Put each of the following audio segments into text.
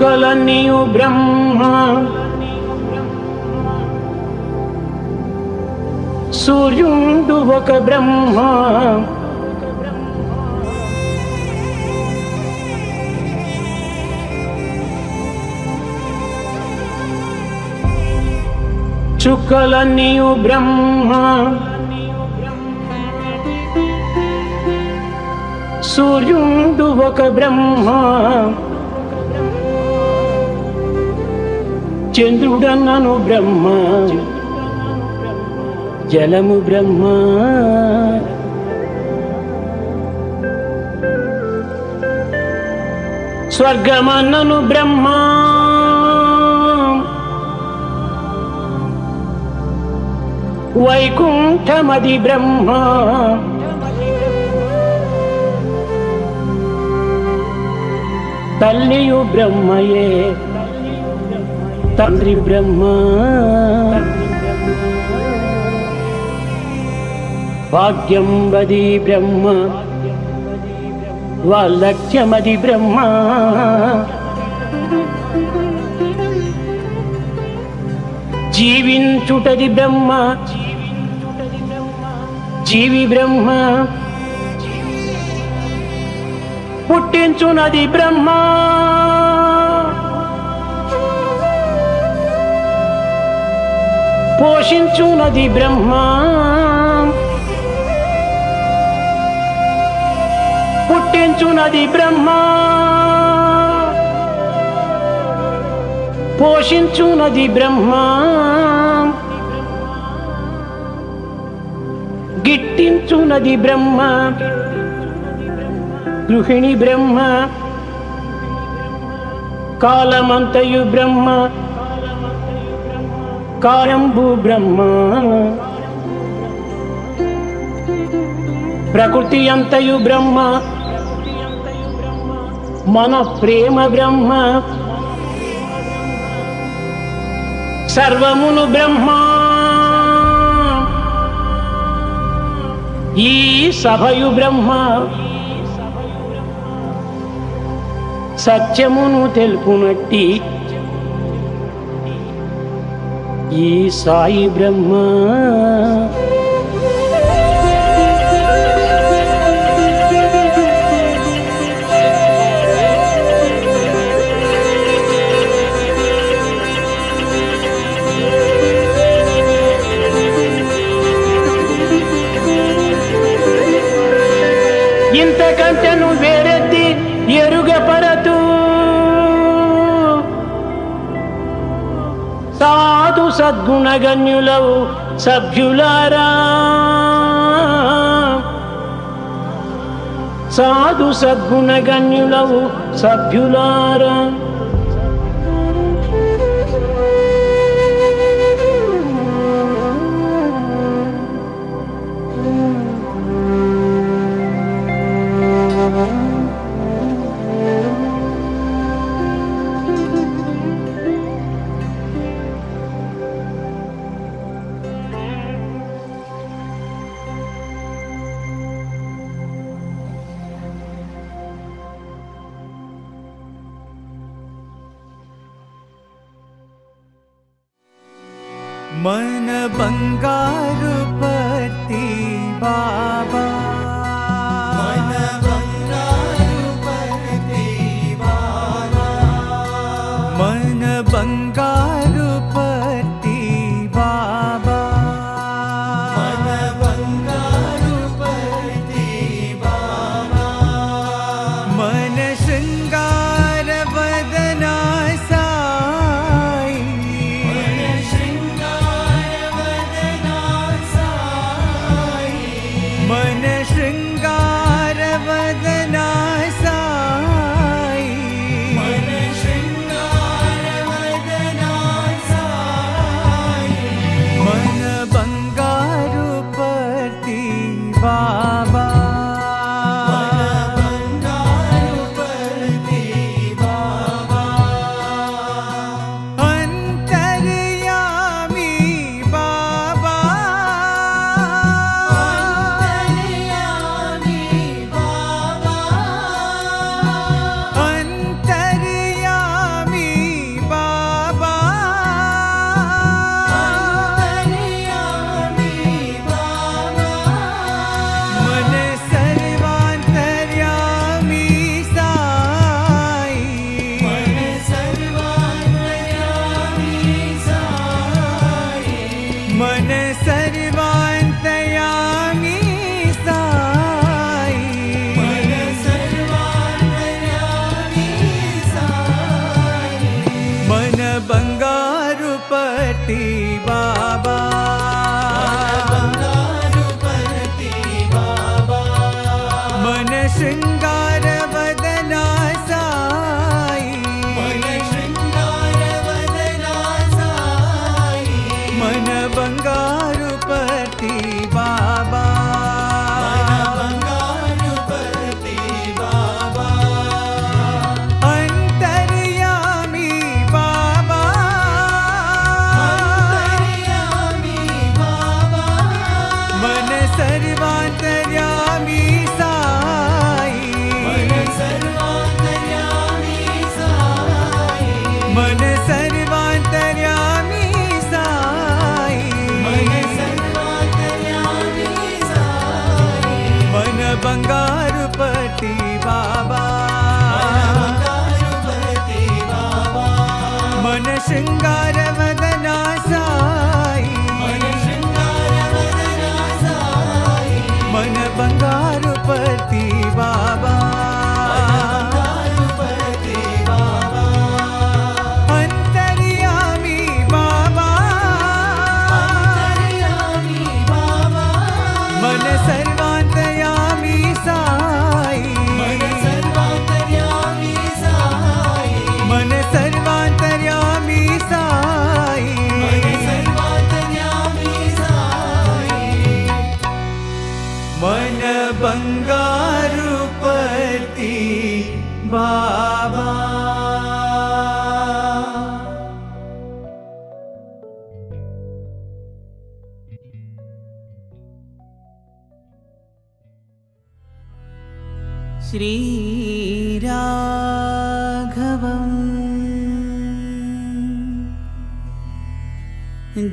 చుక్కలన్నీయు బ్రహ్మ, సూర్యుండు ఒక బ్రహ్మ, చుక్కలన్నీయు బ్రహ్మ, సూర్యుండు ఒక బ్రహ్మ, చంద్రుడన్నను బ్రహ్మ, జలము బ్రహ్మ, స్వర్గమన్నను బ్రహ్మ, వైకుంఠమది బ్రహ్మ, తల్లియు బ్రహ్మయే తండ్రి బ్రహ్మ, భాగ్యం వది బ్రహ్మ, వాల్లక్ష్యమది బ్రహ్మ, జీవించుటది బ్రహ్మ, జీవి బ్రహ్మ, పుట్టించునది బ్రహ్మ, పోషించునది బ్రహ్మ, పుట్టించునది బ్రహ్మ, పోషించునది బ్రహ్మ, గిట్టించునది బ్రహ్మ, గృహిణి బ్రహ్మ, కాలమంతయు బ్రహ్మ, కాయంబు బ్రహ్మ, ప్రకృతి అంతయు బ్రహ్మ, మన ప్రేమ బ్రహ్మ, సర్వమును బ్రహ్మ, ఈ సభయు బ్రహ్మ, సత్యమును తెలుపునట్టి ఈ సాయి బ్రహ్మ, ఇంతకంటెను వేరెత్తి ఎరుగపరతు సాధు సద్గుణగణ్యులవు సభ్యులారా, సాధు సద్గుణగణ్యులవు సభ్యులారా, मन बंगारू पति बाबा, मन बंगारू पति बाबा, मन बंगारू पति बाबा, मन बंगारू पति बाबा, मन श्रृंगार वदना मन मन सर्वान्तर्यामी साई, मन सर्वान्तर्यामी साई, मन बंगारु पति बाबा, बंगारु पति बाबा, मन श्रृंगार वदना साई, मन श्रृंगार वदना साई, मन बंगारु पति बाबा, मन बंगारु पति बाबा, अंतर्यामी बाबा, अंतर्यामी बाबा, मन सर्वांतर्यामी साई, मन सर्वांतर्यामी साई, मन सर्वांतर्यामी साई, मन सर्वांतर्यामी साई, मन बंगारु पति बाबा, मन श्रृंगार वदना साई, मन श्रृंगार वदना साई, मन बंगारु पति बाबा, अंतर्यामी बाबा, अंतर्यामी बाबा, मन सर्वांतर्यामी साई, मन सर्वांतर्यामी साई, मन सर्वांतर्यामी साई, मन सर्वांतर्यामी साई, मन बंगारु पति बाबा। श्रीराघवम्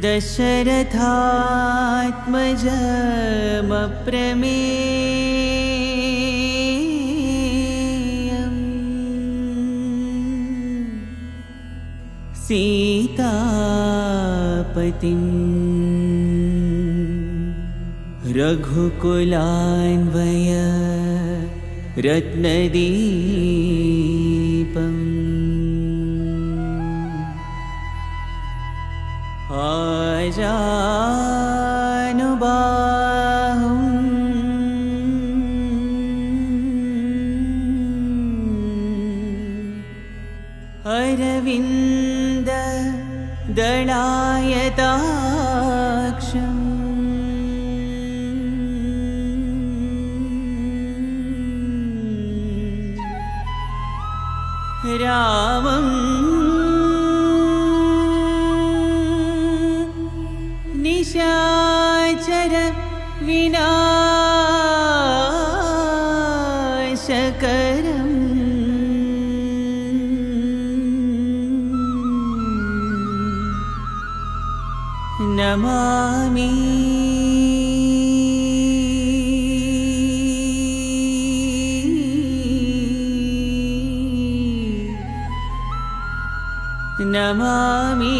दशरथात्मजमप्रमेयम् सीतापतिम् रघुकुलान्वय रत्नदीपम् आजानुबाहुम् अरविन्द दलायताक्षम् रामं निशाचर विनाशकरम् नमामि। नमामि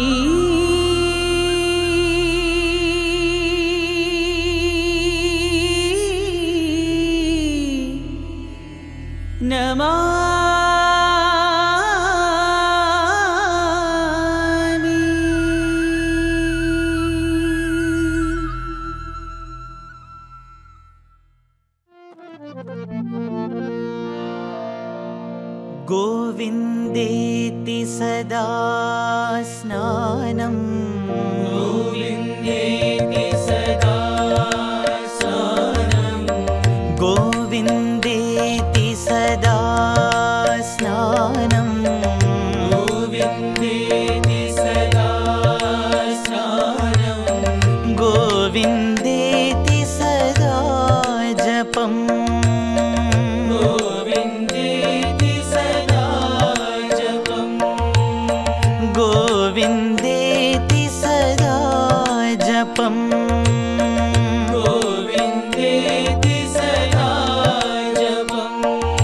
नमामि। गोविन्देति सदा स्नानम् गोविन्देति सदा स्नानम् गोविन्देति सदा स्नानम् गोविन्देति सदा स्नानम् गोविन्देति सदा जपम् गोविन्देति सदा जपम् गोविन्देति सदा जपम्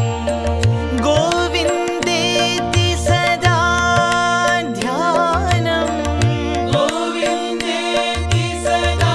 गोविन्देति सदा ध्यानम् गोविन्देति सदा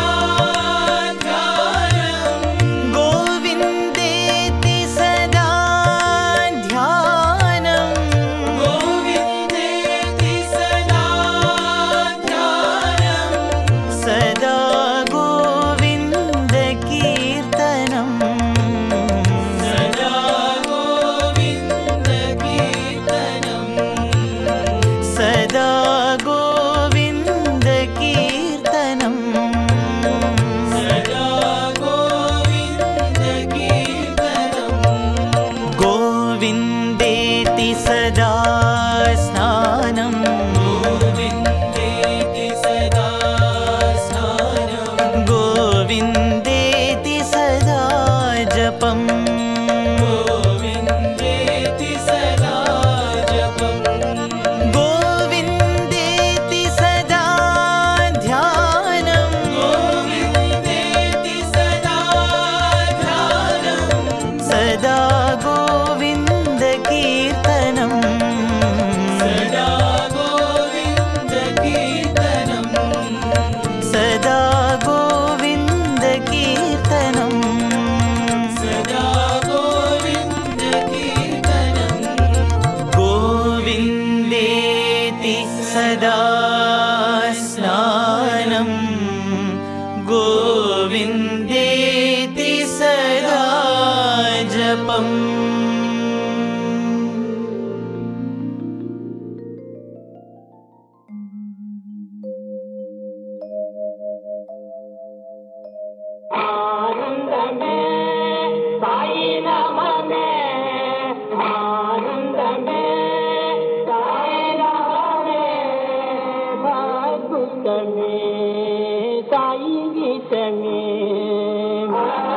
साई गीत में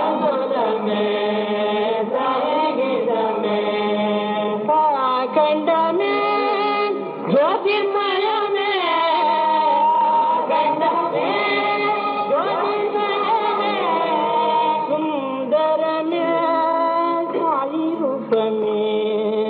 साई गीत में खंड में ज्योतिर्मय में खंड में ज्योतिर्मय में सुंदर में साई रूप में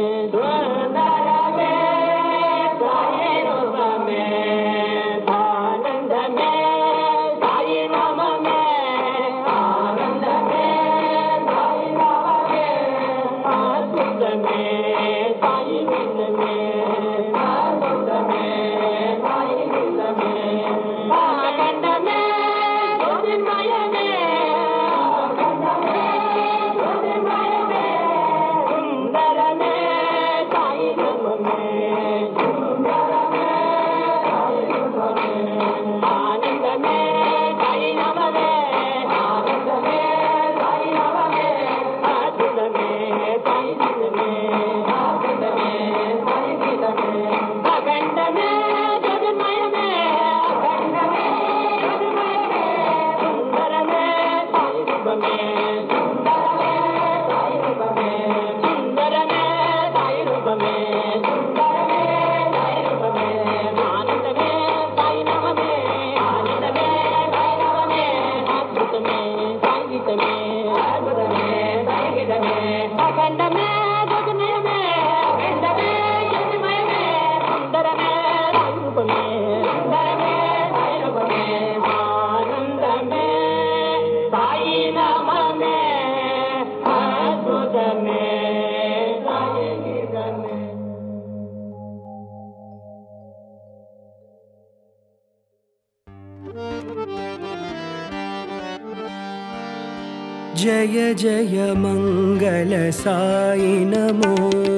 जय जय मंगल साई नमो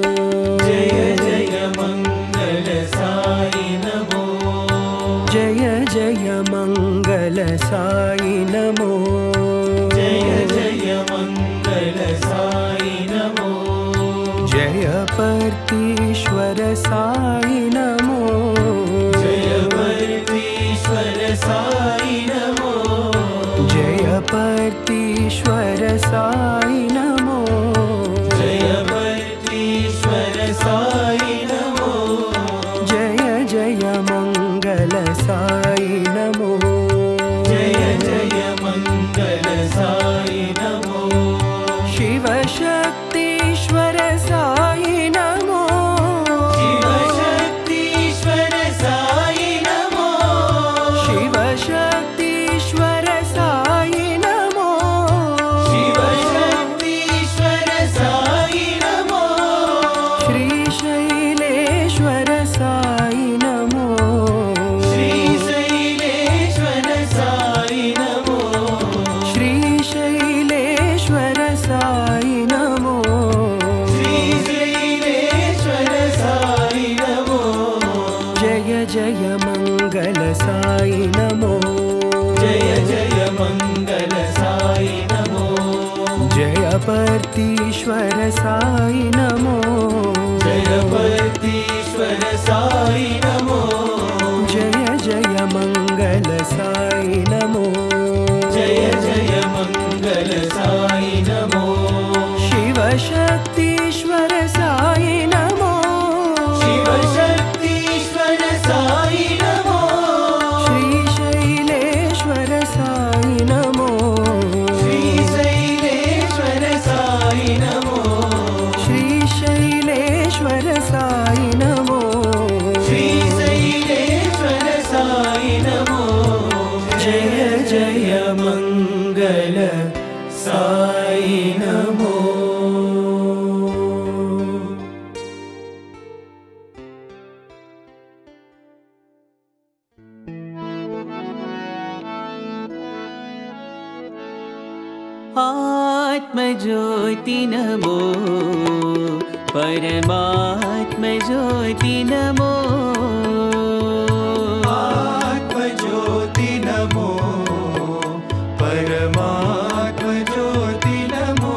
जय जय मंगल साई नमो जय जय मंगल साई नमो जय जय मंगल साई नमो जय पर्तीश्वर साई नमो जय पर्तीश्वर साई नमो जय पर्तीश्वर साई नमो जय पर्तीश्वर साई नमो जय जय मंगल साई नमो जय जय मंगल साई नमो शिव शक्तीश्वर साई नमो शिव शक्तीश्वर साई नमो शिव शक्तीश्वर साई नमो शिव शक्तीश्वर साई नमो श्री शैलेश्वर साई नमो श्री शैलेश्वर साई नमो श्री शैलेश्वर साई नमो श्री शैलेश्वर साई नमो जय जय मंगल साई नमो जय जय मंगल साई नमो जय पर्तीश्वर साई नमो जय पर्तीश्वर साई नमो जय जय मंगल साई नमो जय जय मंगल साई नमो शिव शक्तीश्वर साई नमो शिव शक्तीश्वर साई नमो श्री शैलेश्वर साई नमो श्री शैलेश्वर साई नमो श्री शैलेश्वर साई नमो श्री शैलेश्वर साई नमो जय जय मंगल साई नमो आत्मज्योति नमो परमात्म ज्योति नमो आत्मज्योति नमो परमात्म ज्योति नमो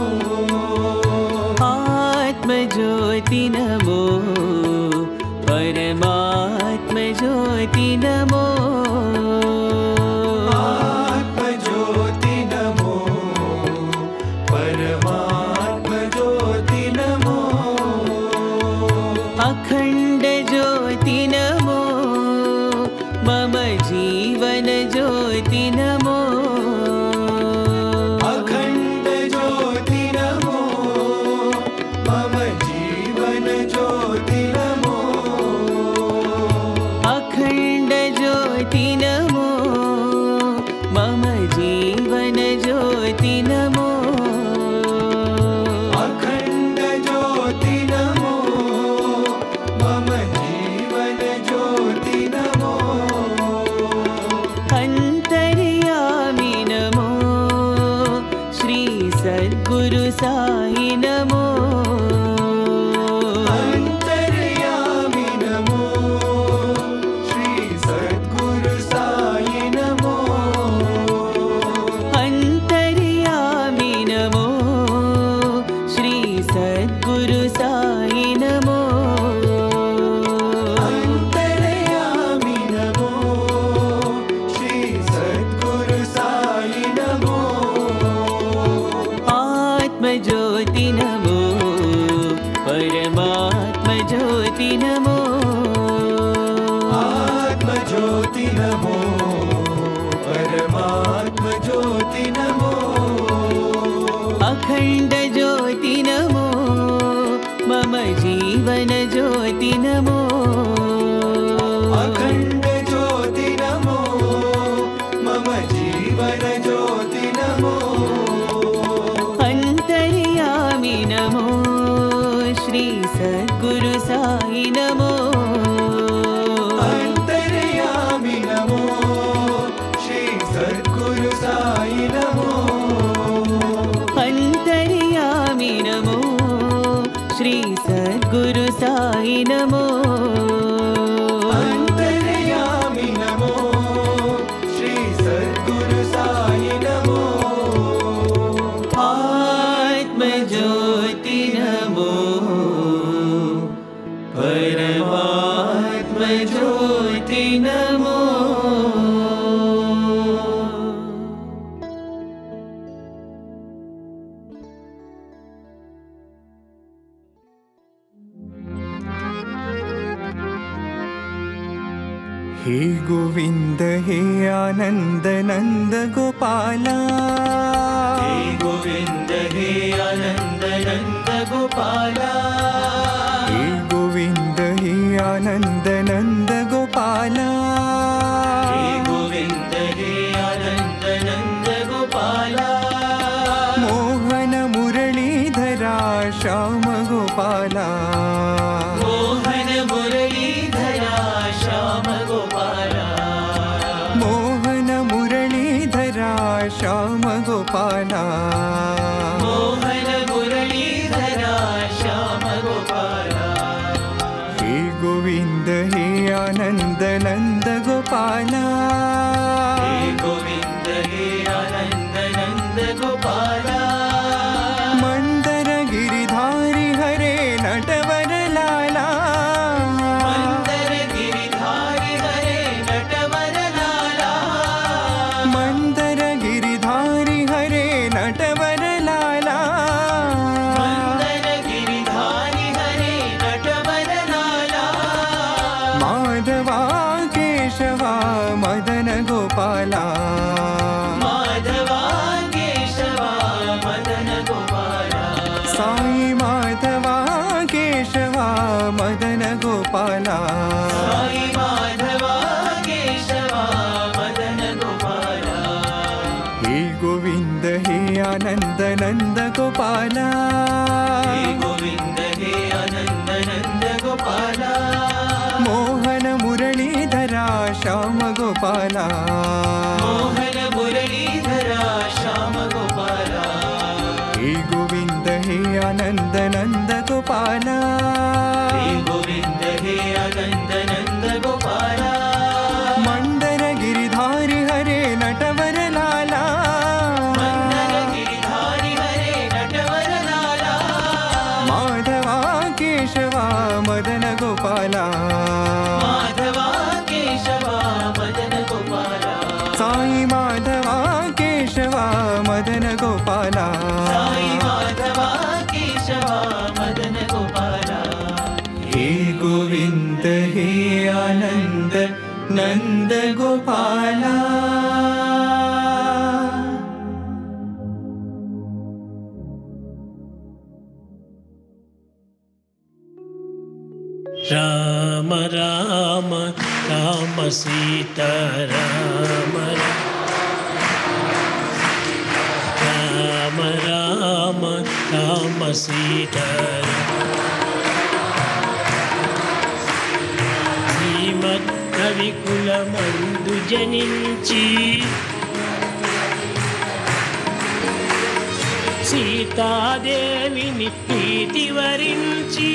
आत्मज्योति नमो परमात्म ज्योति नमो ज्योति नमो अखंड ज्योति नमो मम जीवन ज्योति नमो अखंड ज्योति नमो मम जीवन ज्योति नमो अखंड ज्योति नमो मम जीवन ज्योति नमो अंतर्यामी नमो श्री सद्गुरु साई नमो अंतर्यामी नमो श्री सद्गुरु साई नमो अंतर्यामी नमो श्री सद्गुरु साई नमो अंतर्यामी नमो श्री सद्गुरु साई नमो आत्म ज्योति नमो परमात्म ज्योति नमो आत्म ज्योति नमो परमात्म ज्योति नमो अखंड ज्योति नमो मम जीवन ज्योति नमो अखंड ज्योति नमो मम जीवन ज्योति नमो अंतर्यामी नमो श्री सद्गुरु साई नमो अंतर्यामी नमो श्री सद्गुरु साई नमो अंतर्यामी नमो श्री सद्गुरु साई नमो अंतर्यामी नमो श्री सद्गुरु साई नमो आत्म ज्योति नमो परमात्म ज्योति नमो हे गोविंद हे आनंद नंद गोपाला हे गोविंद हे आनंद नंद गोपाला हे गोविंद हे आनंद नंद गोपाला हे गोविंद हे आनंद नंद गोपाला मोहन मुरलीधरा श्याम गोपाला मोहन मुरलीधरा श्याम गोपाला मोहन मुरलीधरा श्याम गोपाला मोहन मुरलीधरा श्याम गोपाला हे गोविंद हे आनंद नंद गोपाला हे गोविंद हे आनंद नंद गोपाला मंदर गिरिधारी हरे नटवर लाला मंदर गिरिधारी हरे नटवर लाला मंदर गिरिधारी हरे नटवर लाला मंदर गिरिधारी हरे नटवर लाला माधवा केशवा मदन गोपाला माधवा केशवा मदन गोपाला साई माधवा केशवा मदन गोपाला साई माधवा केशवा मदन गोपाला हे गोविंद हे आनंद नंद गोपाला हे गोविंद हे आनंद नंद गोपाला मोहन मुरलीधरा श्याम गोपाला मोहन मुरलीधरा श्याम गोपाला हे गोविंद हे आनंद नंद गोपाला हे गोविंद हे आनंद नंद गोपाला मंदर गिरिधारी हरे नटवर लाला मंदर गिरिधारी हरे नटवर लाला माधवा केशवा मदन गोपाला माधवा केशवा मदन गोपाला साई माधवा केशवा मदन गोपाला साई माधवा केशवा मदन गोपाला हे गोविंद हे आनंद नंद गोपाला सीताराम राम राम राम सीताराम శ్రీమద్కవికులమందు జనించి సీతాదేవిని ప్రీతి వరించి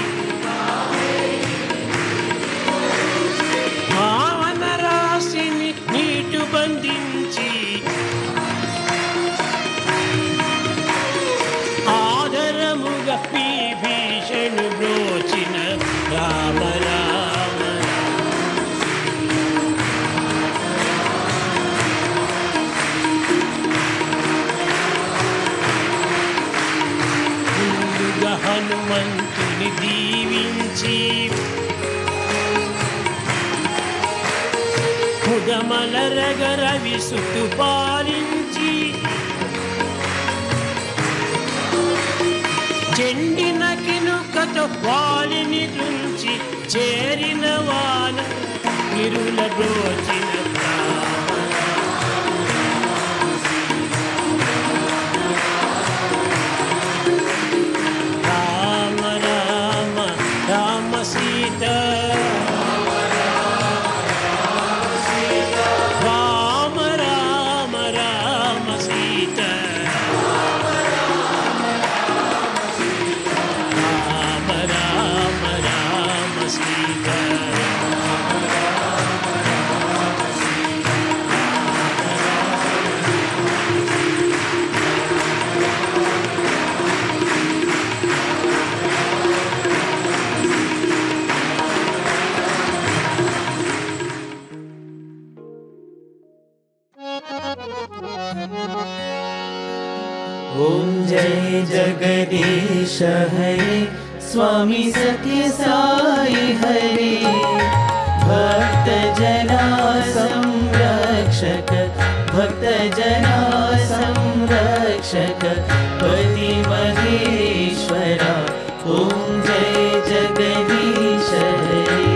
భావన రాశిని నీటు బంధించి ఆదరముగా విభీషణు బ్రోచిన రామ రామ ముందుగా హనుమంతుని దీవించి ముదమలరగరవి సుతు పాలించి చెండిన కినుకతో వాలిని తుంచి చేరిన వాన ఇరుల బ్రోచిన రామ రామ రామ సీత రామ రామ రామ సీత రామ రామ రామ సీత ओम जय जगदीश हरे स्वामी सत्य साई हरे भक्त जना संरक्षक भक्त जना संरक्षक पति महेश्वरा ओम जय जगदीश हरे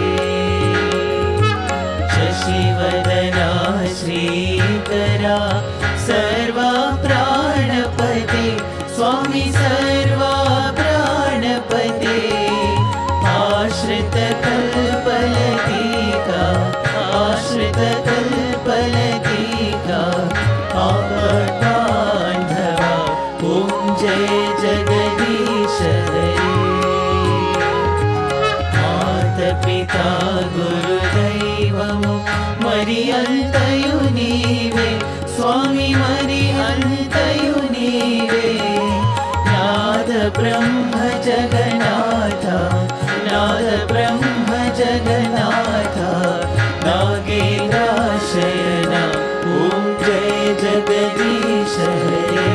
शशिवदना श्रीकरा सर्वा प्राणपते स्वामी सर्वा प्राणपते आश्रित कल्पलतिका आश्रित कल्पलतिका आपदान्धवा ओम जय जगदीश हरे माता पिता गुरुदैवमु मरि अन्तयु नीवे स्वामी मरि अन्तयु नीवे नाद ब्रह्म जगन्नाथ नाद ब्रह्म जगन्नाथ नागेन्द्रशयन ओम जय जगदीश हरे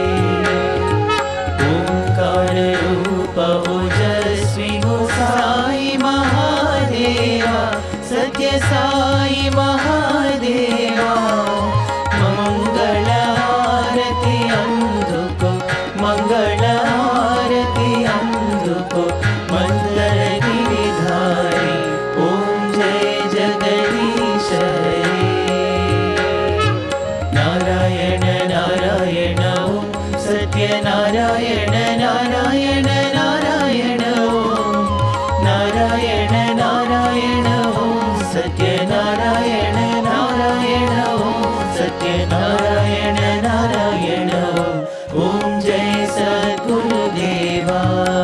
ओंकार रूप ओजस्वी हो साई महादेवा सत्य साई महादेवा मंगल आरती अंधुको मंगल आरती अंधुको मंदर गिरिधारी ओम जय जगदीश हरे नारायण नारायण ओम सत्य नारायण नारायण नारायण ओम नारायण नारायण ओम सत्य नारायण नारायण ओम सत्य नारायण नारायण ओम जय सद्गुरुदेवा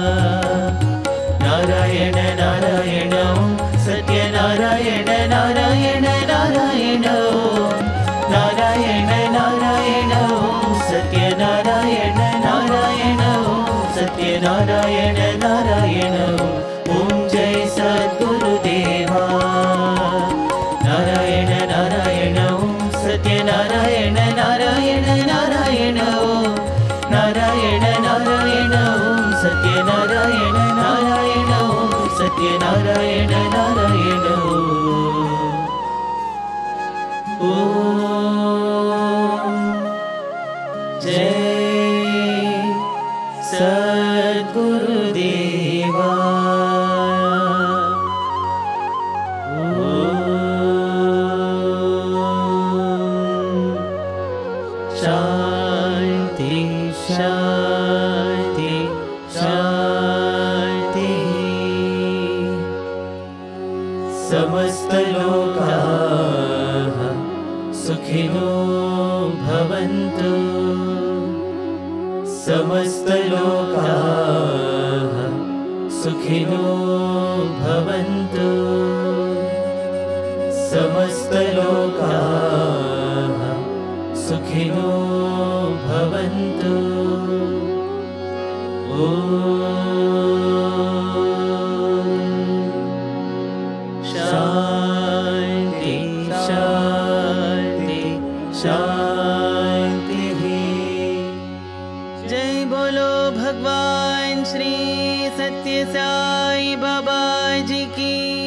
नारायण नारायण ओम सत्य नारायण नारायण नारायण ओम नारायण नारायण ओम सत्य नारायण नारायण ओम सत्य नारायण नारायण ओम जय सद्गुरुदेवा नारायण नारायण ओम सत्य नारायण शांति शांति शांति। समस्त लोकाः सुखिनो भवन्तु। समस्त लोकाः सुखिनो भवन्तु। समस्त लोकाः सुखिनो भवन्तु। शांति शांति शांति। जय बोलो भगवान श्री सत्य साई बाबा जी की।